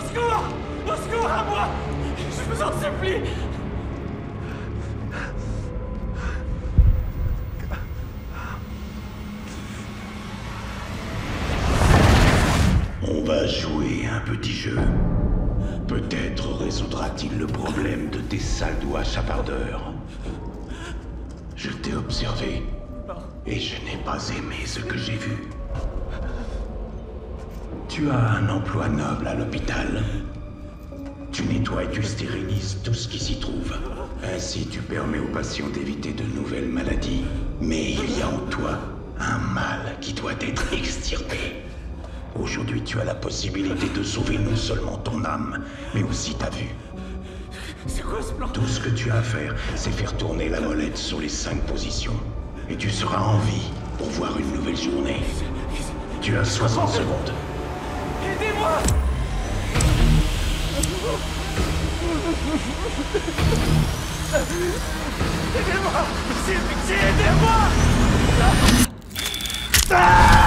secours! Au secours, à moi! Je vous en supplie! On va jouer un petit jeu. Peut-être résoudra-t-il le problème de tes sales doigts chapardeurs. Je t'ai observé, et je n'ai pas aimé ce que j'ai vu. Tu as un emploi noble à l'hôpital. Tu nettoies et tu stérilises tout ce qui s'y trouve. Ainsi, tu permets aux patients d'éviter de nouvelles maladies. Mais il y a en toi un mal qui doit être extirpé. Aujourd'hui, tu as la possibilité de sauver non seulement ton âme, mais aussi ta vue. C'est quoi ce plan? Tout ce que tu as à faire, c'est faire tourner la molette sur les 5 positions. Et tu seras en vie pour voir une nouvelle journée. Tu as 60 secondes. Aidez-moi! Aidez-moi! J'ai pitié, aidez-moi! Ah!